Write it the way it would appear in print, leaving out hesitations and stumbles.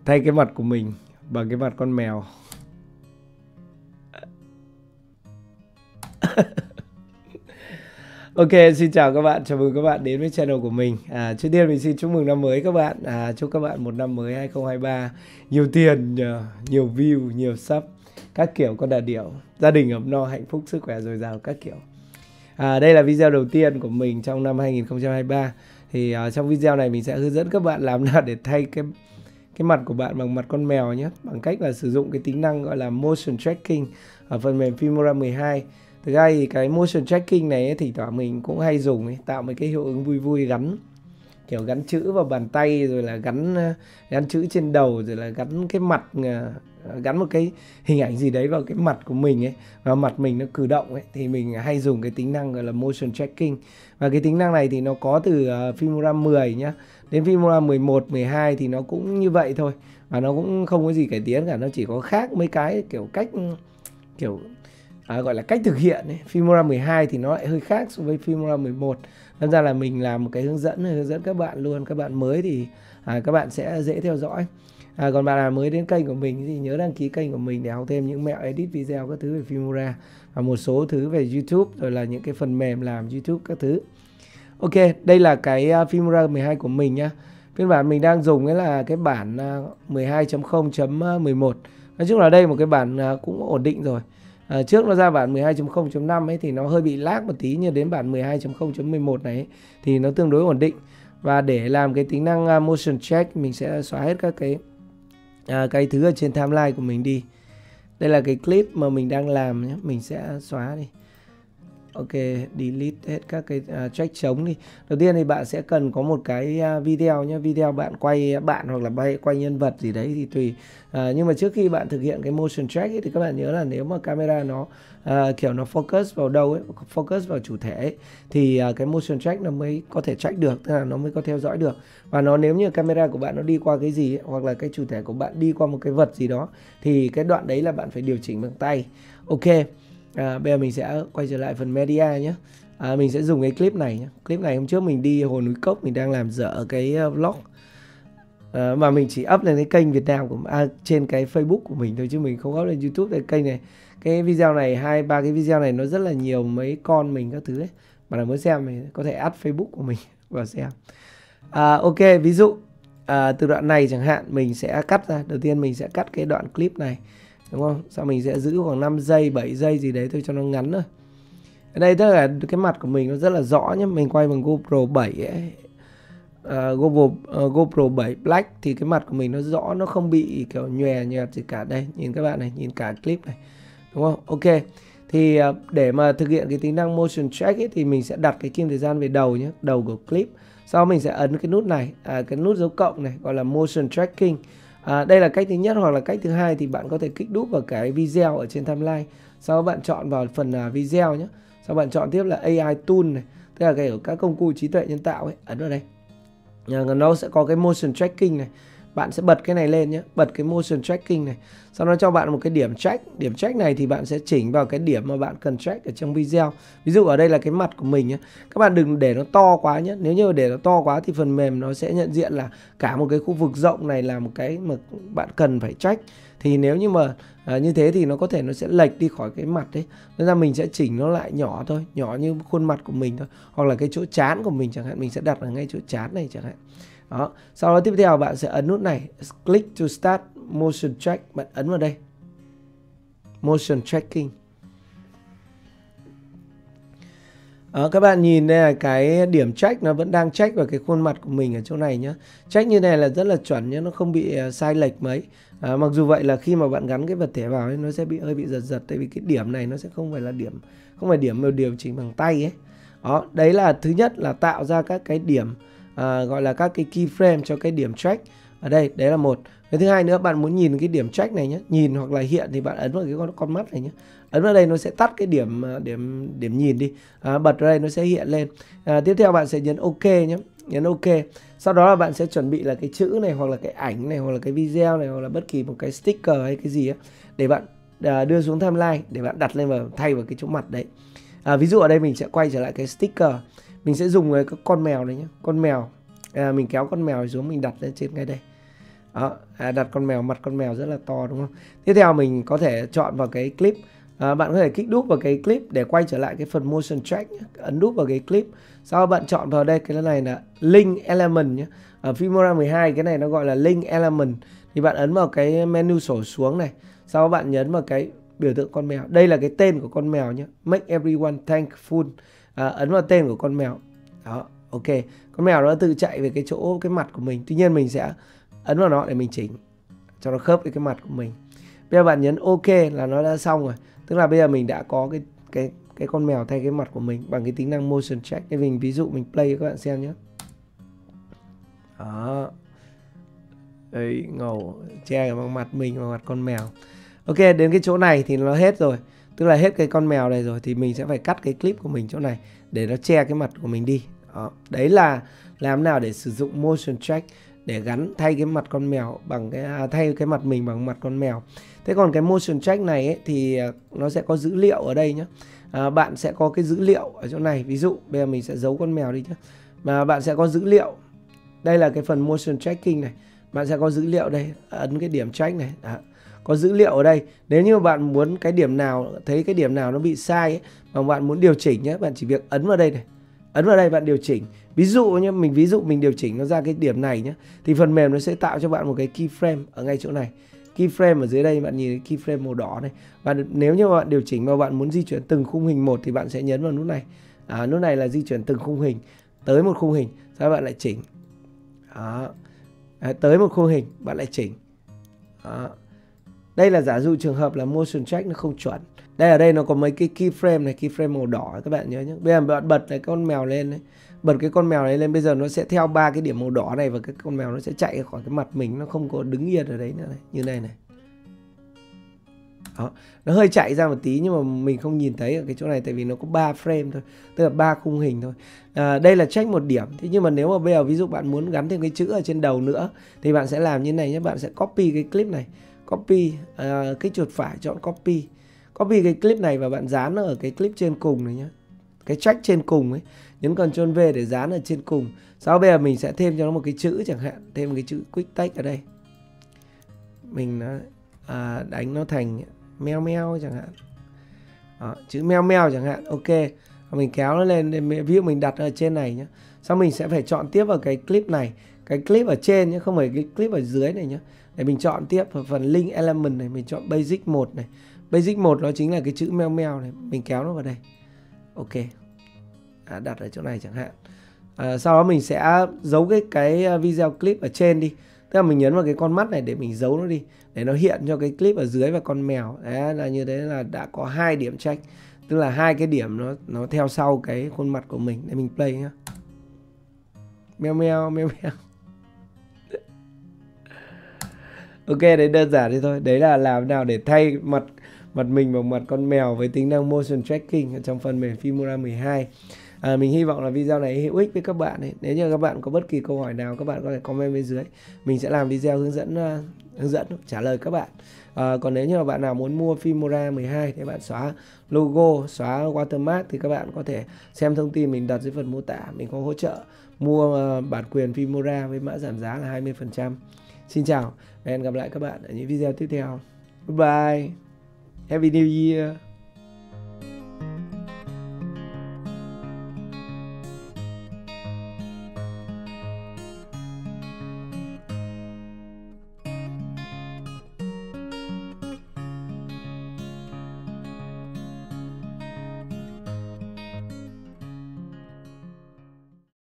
thay cái mặt của mình bằng cái mặt con mèo. Ok, xin chào các bạn, chào mừng các bạn đến với channel của mình. Trước tiên mình xin chúc mừng năm mới các bạn. Chúc các bạn một năm mới 2023 nhiều tiền, nhiều view, nhiều sub, các kiểu con đà điểu, gia đình ấm no, hạnh phúc, sức khỏe dồi dào các kiểu. Đây là video đầu tiên của mình trong năm 2023. Thì trong video này mình sẽ hướng dẫn các bạn làm nào để thay cái mặt của bạn bằng mặt con mèo nhé, bằng cách là sử dụng cái tính năng gọi là motion tracking ở phần mềm Filmora 12. Thực ra thì cái motion tracking này ấy, thỉnh thoảng mình cũng hay dùng ấy, tạo một cái hiệu ứng vui vui, gắn kiểu gắn chữ vào bàn tay, rồi là gắn chữ trên đầu, rồi là gắn cái mặt, gắn một cái hình ảnh gì đấy vào cái mặt của mình ấy, và mặt mình nó cử động ấy, thì mình hay dùng cái tính năng gọi là motion tracking. Và cái tính năng này thì nó có từ Filmora 10 nhá, đến Filmora 11, 12 thì nó cũng như vậy thôi, và nó cũng không có gì cải tiến cả, nó chỉ có khác mấy cái kiểu cách gọi là cách thực hiện ấy. Filmora 12 thì nó lại hơi khác so với Filmora 11. Nên ra là mình làm một cái hướng dẫn các bạn luôn. Các bạn mới thì các bạn sẽ dễ theo dõi. Còn bạn nào mới đến kênh của mình thì nhớ đăng ký kênh của mình để học thêm những mẹo edit video các thứ về Filmora, và một số thứ về YouTube, rồi là những cái phần mềm làm YouTube các thứ. Ok, đây là cái Filmora 12 của mình nhá. Phiên bản mình đang dùng ấy là cái bản 12.0.11. Nói chung là đây một cái bản cũng ổn định rồi. Trước nó ra bản 12.0.5 ấy thì nó hơi bị lag một tí, nhưng đến bản 12.0.11 này ấy, thì nó tương đối ổn định. Và để làm cái tính năng motion check, mình sẽ xóa hết các cái thứ ở trên timeline của mình đi. Đây là cái clip mà mình đang làm nhé, mình sẽ xóa đi. Ok, delete hết các cái track trống đi. Đầu tiên thì bạn sẽ cần có một cái video nhé. Video bạn quay bạn hoặc là quay nhân vật gì đấy thì tùy. Nhưng mà trước khi bạn thực hiện cái motion track ấy, thì các bạn nhớ là nếu mà camera nó kiểu nó focus vào đâu ấy, focus vào chủ thể ấy, thì cái motion track nó mới có thể track được, tức là nó mới có theo dõi được. Và nó nếu như camera của bạn nó đi qua cái gì ấy, hoặc là cái chủ thể của bạn đi qua một cái vật gì đó, thì cái đoạn đấy là bạn phải điều chỉnh bằng tay. Ok. Bây giờ mình sẽ quay trở lại phần media nhé. Mình sẽ dùng cái clip này nhé. Clip này hôm trước mình đi Hồ Núi Cốc, mình đang làm dở cái vlog, mà mình chỉ up lên cái kênh Việt Nam của trên cái Facebook của mình thôi, chứ mình không up lên YouTube. Cái kênh này, cái video này, 2-3 cái video này nó rất là nhiều mấy con mình các thứ ấy. Bạn nào muốn xem thì có thể add Facebook của mình vào xem. Ok, ví dụ từ đoạn này chẳng hạn mình sẽ cắt ra. Đầu tiên mình sẽ cắt cái đoạn clip này, đúng không? Sau mình sẽ giữ khoảng 5 giây, 7 giây gì đấy thôi cho nó ngắn thôi. Ở đây tức là cái mặt của mình nó rất là rõ nhé. Mình quay bằng GoPro 7 ấy. GoPro 7 Black thì cái mặt của mình nó rõ, nó không bị kiểu nhòe nhòe gì cả. Đây, nhìn các bạn này, nhìn cả clip này, đúng không? Ok. Thì để mà thực hiện cái tính năng motion track ấy, thì mình sẽ đặt cái kim thời gian về đầu nhé, đầu của clip. Sau mình sẽ ấn cái nút này, cái nút dấu cộng này gọi là motion tracking. Đây là cách thứ nhất, hoặc là cách thứ hai thì bạn có thể kích đúp vào cái video ở trên timeline. Sau bạn chọn vào phần video nhé. Sau bạn chọn tiếp là AI tool này, tức là các công cụ trí tuệ nhân tạo ấy, ấn vào đây. Nó sẽ có cái motion tracking này. Bạn sẽ bật cái này lên nhé, bật cái motion tracking này. Sau nó cho bạn một cái điểm track. Điểm track này thì bạn sẽ chỉnh vào cái điểm mà bạn cần track ở trong video. Ví dụ ở đây là cái mặt của mình nhé. Các bạn đừng để nó to quá nhé. Nếu như để nó to quá thì phần mềm nó sẽ nhận diện là cả một cái khu vực rộng này là một cái mà bạn cần phải track. Thì nếu như mà như thế thì nó có thể nó sẽ lệch đi khỏi cái mặt đấy. Nên ra mình sẽ chỉnh nó lại nhỏ thôi, nhỏ như khuôn mặt của mình thôi. Hoặc là cái chỗ trán của mình chẳng hạn, mình sẽ đặt ở ngay chỗ trán này chẳng hạn. Đó. Sau đó tiếp theo bạn sẽ ấn nút này, click to start motion track. Bạn ấn vào đây, motion tracking. Đó, các bạn nhìn đây là cái điểm track nó vẫn đang track vào cái khuôn mặt của mình ở chỗ này nhé. Track như này là rất là chuẩn nhé, nó không bị sai lệch mấy. Mặc dù vậy là khi mà bạn gắn cái vật thể vào ấy, nó sẽ hơi bị giật, tại vì cái điểm này nó sẽ không phải là điểm, không phải điểm mà điều chỉnh bằng tay ấy. Đó, đấy là thứ nhất là tạo ra các cái điểm, gọi là các cái keyframe cho cái điểm track. Ở đây, đấy là một. Cái thứ hai nữa, bạn muốn nhìn cái điểm track này nhé, nhìn hoặc là hiện thì bạn ấn vào cái con mắt này nhé. Ấn vào đây nó sẽ tắt cái điểm nhìn đi, bật vào đây nó sẽ hiện lên. Tiếp theo bạn sẽ nhấn OK nhé, nhấn OK. Sau đó là bạn sẽ chuẩn bị là cái chữ này, hoặc là cái ảnh này, hoặc là cái video này, hoặc là bất kỳ một cái sticker hay cái gì ấy, để bạn đưa xuống timeline, để bạn đặt lên vào, thay vào cái chỗ mặt đấy. Ví dụ ở đây mình sẽ quay trở lại cái sticker. Mình sẽ dùng cái con mèo này nhé, con mèo. Mình kéo con mèo xuống, mình đặt lên trên ngay đây. Đó, đặt con mèo, mặt con mèo rất là to đúng không? Tiếp theo mình có thể chọn vào cái clip. Bạn có thể kích đúp vào cái clip để quay trở lại cái phần motion track nhé. Ấn đúp vào cái clip. Sau bạn chọn vào đây, cái này là link element nhé. Ở Filmora 12 cái này nó gọi là link element. Thì bạn ấn vào cái menu sổ xuống này. Sau bạn nhấn vào cái biểu tượng con mèo. Đây là cái tên của con mèo nhé. Make everyone thankful. Ấn vào tên của con mèo. Đó, ok. Con mèo nó tự chạy về cái chỗ cái mặt của mình. Tuy nhiên mình sẽ ấn vào nó để mình chỉnh cho nó khớp với cái mặt của mình. Bây giờ bạn nhấn ok là nó đã xong rồi. Tức là bây giờ mình đã có cái con mèo thay cái mặt của mình bằng cái tính năng motion check. Để mình ví dụ mình play cho các bạn xem nhé. Đó. Đấy, ngầu, che bằng mặt mình, bằng mặt con mèo. Ok, đến cái chỗ này thì nó hết rồi. Tức là hết cái con mèo này rồi thì mình sẽ phải cắt cái clip của mình chỗ này để nó che cái mặt của mình đi. Đó. Đấy là làm nào để sử dụng motion check để gắn thay cái mặt con mèo bằng thay cái mặt mình bằng mặt con mèo. Thế còn cái motion check này ấy, thì nó sẽ có dữ liệu ở đây nhé. Bạn sẽ có cái dữ liệu ở chỗ này. Ví dụ bây giờ mình sẽ giấu con mèo đi nhé. Mà bạn sẽ có dữ liệu. Đây là cái phần motion tracking này. Bạn sẽ có dữ liệu đây. Ấn cái điểm check này. Đó. Có dữ liệu ở đây. Nếu như bạn muốn cái điểm nào, thấy cái điểm nào nó bị sai ấy, mà bạn muốn điều chỉnh nhé, bạn chỉ việc ấn vào đây này. Ấn vào đây bạn điều chỉnh. Ví dụ nhé, mình điều chỉnh nó ra cái điểm này nhé, thì phần mềm nó sẽ tạo cho bạn một cái keyframe ở ngay chỗ này. Keyframe ở dưới đây bạn nhìn cái keyframe màu đỏ này. Và nếu như bạn điều chỉnh mà bạn muốn di chuyển từng khung hình một thì bạn sẽ nhấn vào nút này. Nút này là di chuyển từng khung hình tới một khung hình, sau bạn lại chỉnh. Đó. Tới một khung hình bạn lại chỉnh. Đó. Đây là giả dụ trường hợp là motion track nó không chuẩn. Đây ở đây nó có mấy cái keyframe này, keyframe màu đỏ các bạn nhớ nhé. Bây giờ bạn bật cái con mèo lên đấy. Bật cái con mèo này lên, bây giờ nó sẽ theo 3 cái điểm màu đỏ này và cái con mèo nó sẽ chạy khỏi cái mặt mình, nó không có đứng yên ở đấy nữa này, như này này. Đó, nó hơi chạy ra một tí nhưng mà mình không nhìn thấy ở cái chỗ này tại vì nó có 3 frame thôi, tức là 3 khung hình thôi. Đây là check một điểm. Thế nhưng mà nếu mà bây giờ ví dụ bạn muốn gắn thêm cái chữ ở trên đầu nữa thì bạn sẽ làm như này nhé, bạn sẽ copy cái clip này, copy, kích chuột phải chọn copy. Copy cái clip này và bạn dán nó ở cái clip trên cùng này nhé. Cái track trên cùng ấy, nhấn Ctrl V để dán ở trên cùng. Sau bây giờ mình sẽ thêm cho nó một cái chữ chẳng hạn, thêm một cái chữ quick text ở đây. Mình đánh nó thành meo meo chẳng hạn. Đó, chữ meo meo chẳng hạn. Ok. Mình kéo nó lên, ví dụ mình đặt ở trên này nhé. Sau mình sẽ phải chọn tiếp vào cái clip này, cái clip ở trên nhé, không phải cái clip ở dưới này nhé. Để mình chọn tiếp vào phần link element này, mình chọn basic 1 này. Basic 1 nó chính là cái chữ meo meo này, mình kéo nó vào đây. Ok. Đặt ở chỗ này chẳng hạn. Sau đó mình sẽ giấu cái video clip ở trên đi. Tức là mình nhấn vào cái con mắt này để mình giấu nó đi, để nó hiện cho cái clip ở dưới và con mèo. Đấy là như thế là đã có 2 điểm check. Tức là 2 cái điểm nó theo sau cái khuôn mặt của mình. Để mình play nhá. Meo meo meo meo. Ok, đấy đơn giản thế thôi. Đấy là làm nào để thay mặt mình bằng mặt con mèo với tính năng motion tracking ở trong phần mềm Filmora 12. Mình hy vọng là video này hữu ích với các bạn ấy. Nếu như các bạn có bất kỳ câu hỏi nào các bạn có thể comment bên dưới. Mình sẽ làm video hướng dẫn trả lời các bạn. Còn nếu như là bạn nào muốn mua Filmora 12 thì bạn xóa logo, xóa watermark thì các bạn có thể xem thông tin mình đặt dưới phần mô tả. Mình có hỗ trợ mua bản quyền Filmora với mã giảm giá là 20%. Xin chào và hẹn gặp lại các bạn ở những video tiếp theo. Bye bye. Happy New Year.